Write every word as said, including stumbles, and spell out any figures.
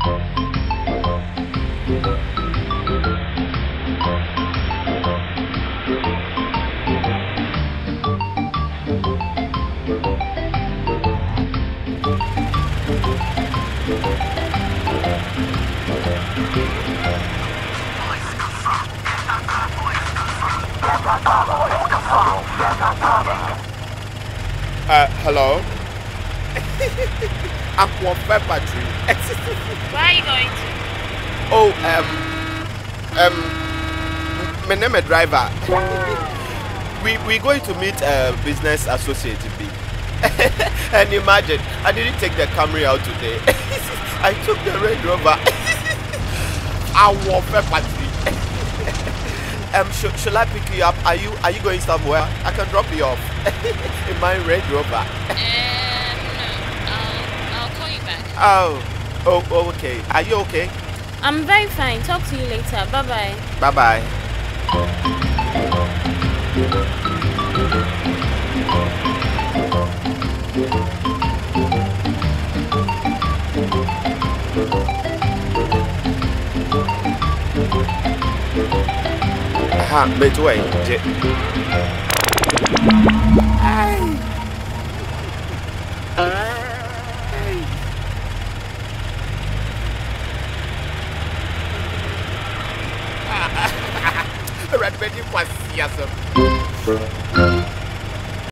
Uh, hello? Ahuofe Patri. Where are you going to? Oh, um, um, my name is driver. we we going to meet a business associate B. And imagine, I didn't take the Camry out today. I took the Range Rover. Ahuofe Patri. um, sh shall I pick you up? Are you are you going somewhere? I can drop you off in my Range Rover. Um, no, I'll I'll call you back. Oh, oh, oh, okay. Are you okay? I'm very fine. Talk to you later. Bye bye. Bye bye. Aha, midway. Hey. Red Betty was yes.